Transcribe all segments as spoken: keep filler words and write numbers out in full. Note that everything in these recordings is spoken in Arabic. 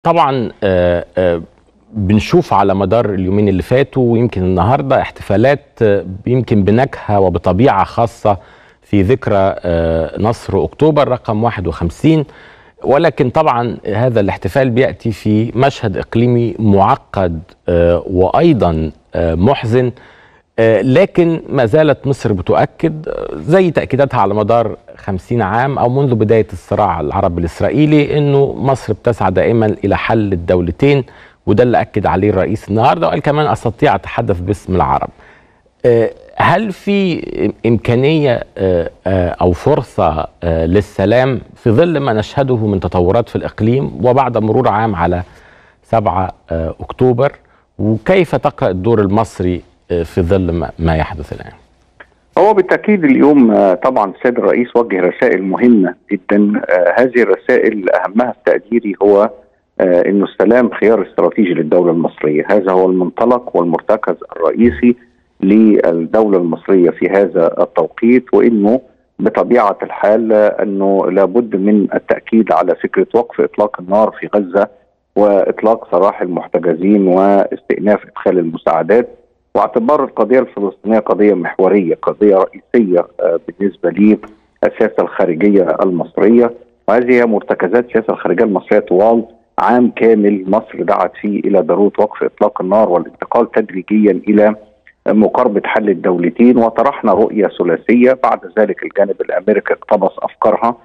طبعا آه آه بنشوف على مدار اليومين اللي فاتوا ويمكن النهارده احتفالات آه يمكن بنكهه وبطبيعه خاصه في ذكرى آه نصر اكتوبر رقم واحد وخمسين، ولكن طبعا هذا الاحتفال بياتي في مشهد اقليمي معقد آه وايضا آه محزن. آه لكن ما زالت مصر بتؤكد زي تأكيداتها على مدار خمسين عام أو منذ بداية الصراع العربي الإسرائيلي أنه مصر بتسعى دائما إلى حل الدولتين، وده اللي أكد عليه الرئيس النهاردة، وقال كمان أستطيع أتحدث باسم العرب. آه هل في إمكانية آه آه أو فرصة آه للسلام في ظل ما نشهده من تطورات في الإقليم وبعد مرور عام على سبعة آه أكتوبر؟ وكيف تقرأ الدور المصري في ظل ما يحدث الآن؟ هو بالتأكيد اليوم طبعا السيد الرئيس وجه رسائل مهمة جدا. هذه الرسائل أهمها في تقديري هو أنه السلام خيار استراتيجي للدولة المصرية. هذا هو المنطلق والمرتكز الرئيسي للدولة المصرية في هذا التوقيت، وأنه بطبيعة الحال أنه لابد من التأكيد على فكرة وقف إطلاق النار في غزة وإطلاق سراح المحتجزين واستئناف إدخال المساعدات، واعتبار القضية الفلسطينية قضية محورية، قضية رئيسية بالنسبة للسياسة الخارجية المصرية. وهذه هي مرتكزات السياسة الخارجية المصرية طوال عام كامل. مصر دعت فيه إلى ضرورة وقف إطلاق النار والانتقال تدريجيا إلى مقاربة حل الدولتين، وطرحنا رؤية ثلاثية. بعد ذلك الجانب الأمريكي اقتبس أفكارها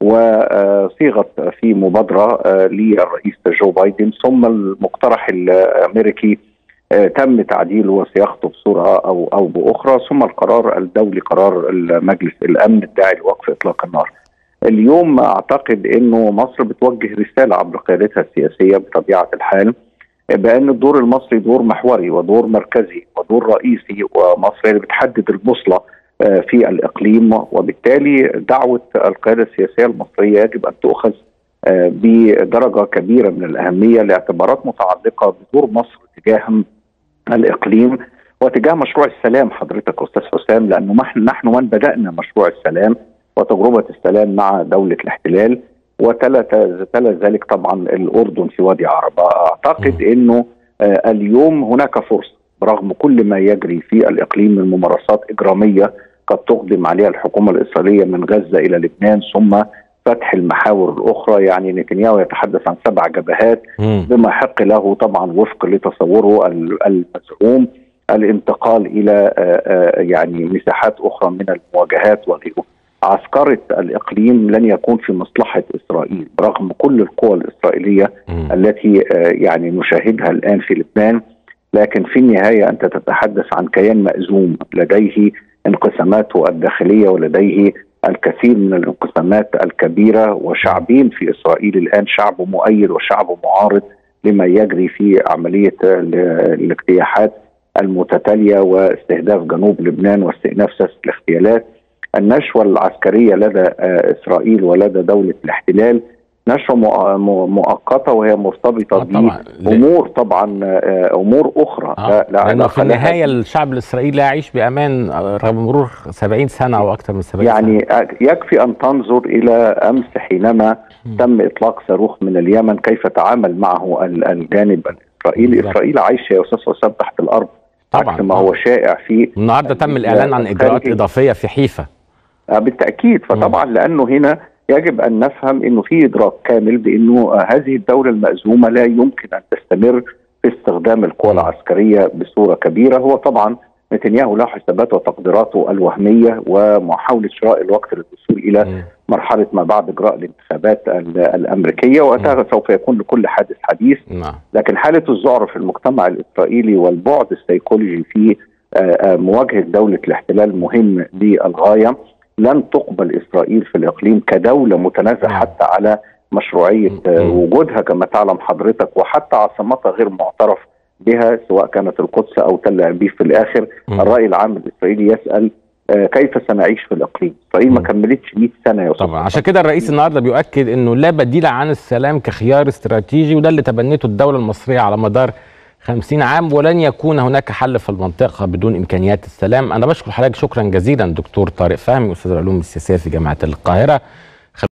وصيغت في مبادرة للرئيس جو بايدن، ثم المقترح الأمريكي تم تعديله وصياغته بصورة أو أو بأخرى، ثم القرار الدولي قرار مجلس الأمن الداعي لوقف إطلاق النار. اليوم أعتقد أنه مصر بتوجه رسالة عبر قيادتها السياسية بطبيعة الحال بأن الدور المصري دور محوري ودور مركزي ودور رئيسي، ومصر اللي بتحدد البوصلة في الإقليم، وبالتالي دعوة القيادة السياسية المصرية يجب أن تؤخذ بدرجة كبيرة من الأهمية لاعتبارات متعلقة بدور مصر تجاه الإقليم وتجاه مشروع السلام. حضرتك أستاذ حسام، لأنه نحن من بدأنا مشروع السلام وتجربة السلام مع دولة الاحتلال، وتلا تلا ذلك طبعا الأردن في وادي عربة. أعتقد أنه آه اليوم هناك فرصة برغم كل ما يجري في الإقليم من ممارسات إجرامية قد تقدم عليها الحكومة الإسرائيلية من غزة إلى لبنان، ثم فتح المحاور الأخرى. يعني نتنياهو يتحدث عن سبع جبهات بما يحق له طبعا وفق لتصوره المزعوم الانتقال إلى يعني مساحات أخرى من المواجهات وغيره. عسكرة الإقليم لن يكون في مصلحة إسرائيل برغم كل القوى الإسرائيلية م. التي يعني نشاهدها الآن في لبنان، لكن في النهاية أنت تتحدث عن كيان مأزوم لديه انقساماته الداخلية ولديه الكثير من الانقسامات الكبيرة، وشعبين في إسرائيل الآن، شعب مؤيد وشعب معارض لما يجري في عملية الاجتياحات المتتالية واستهداف جنوب لبنان واستئناف سلسلة الاغتيالات. النشوة العسكرية لدى إسرائيل ولدى دولة الاحتلال نشوة مؤقتة وهي مرتبطة بأمور طبعا أمور أخرى. آه. لأنه في النهاية الشعب الإسرائيلي لا يعيش بأمان رغم مرور سبعين سنة أو أكثر من سبعين يعني سنة. يعني يكفي أن تنظر إلى أمس حينما م. تم إطلاق صاروخ من اليمن، كيف تعامل معه الجانب الإسرائيلي. إسرائيل عايشة يا أستاذ حسام تحت الأرض طبعا، عكس ما هو شائع في النهارده تم الإعلان عن إجراءات إضافية في حيفا. بالتأكيد. فطبعا م. لأنه هنا يجب أن نفهم أنه في إدراك كامل بأنه هذه الدولة المأزومة لا يمكن أن تستمر في استخدام القوى العسكرية بصورة كبيرة. هو طبعا نتنياهو له حساباته وتقديراته الوهمية ومحاولة شراء الوقت للوصول إلى م. مرحلة ما بعد إجراء الانتخابات الأمريكية، وهذا سوف يكون لكل حادث حديث. م. لكن حالة الذعر في المجتمع الإسرائيلي والبعد السيكولوجي في مواجهة دولة الاحتلال مهم للغاية. لن تقبل إسرائيل في الإقليم كدولة متنازع حتى على مشروعية وجودها كما تعلم حضرتك، وحتى عاصمتها غير معترف بها سواء كانت القدس أو تل أبيب. في الآخر الرأي العام الإسرائيلي يسأل كيف سنعيش في الإقليم؟ إسرائيل ما كملتش مئة سنة يا طبعا. عشان كده الرئيس النهارده بيؤكد إنه لا بديل عن السلام كخيار استراتيجي، وده اللي تبنته الدولة المصرية على مدار خمسين عام، ولن يكون هناك حل في المنطقة بدون إمكانيات السلام. أنا بشكر حضرتك شكرا جزيلا دكتور طارق فهمي أستاذ العلوم السياسية في جامعة القاهرة.